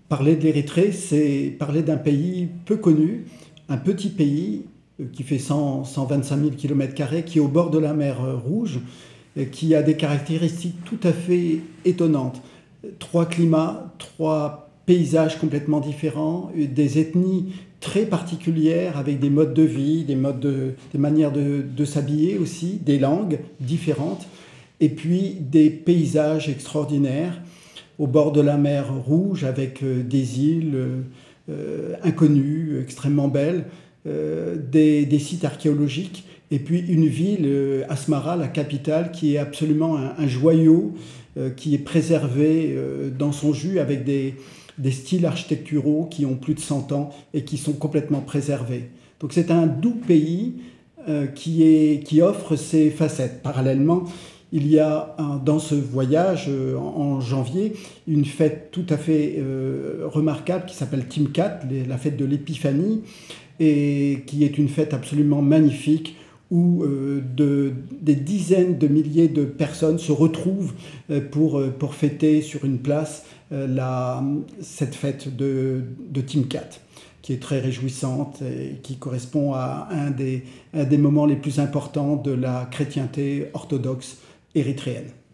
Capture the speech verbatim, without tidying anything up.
Parler de l'Érythrée, c'est parler d'un pays peu connu, un petit pays euh, qui fait cent, cent vingt-cinq mille kilomètres carrés, qui est au bord de la mer euh, Rouge, et qui a des caractéristiques tout à fait étonnantes. Trois climats, trois paysages complètement différents, des ethnies très particulières avec des modes de vie, des, modes de, des manières de, de s'habiller aussi, des langues différentes, et puis des paysages extraordinaires au bord de la mer Rouge avec euh, des îles euh, inconnues, extrêmement belles, euh, des, des sites archéologiques et puis une ville, euh, Asmara, la capitale, qui est absolument un, un joyau euh, qui est préservé euh, dans son jus avec des, des styles architecturaux qui ont plus de cent ans et qui sont complètement préservés. Donc c'est un doux pays euh, qui, est, qui offre ses facettes. Parallèlement, il y a un, dans ce voyage euh, en, en janvier une fête tout à fait euh, remarquable qui s'appelle Timkat, les, la fête de l'Épiphanie, et qui est une fête absolument magnifique où euh, de, des dizaines de milliers de personnes se retrouvent euh, pour, euh, pour fêter sur une place euh, la, cette fête de, de Timkat, qui est très réjouissante et qui correspond à un des, un des moments les plus importants de la chrétienté orthodoxe érythréenne.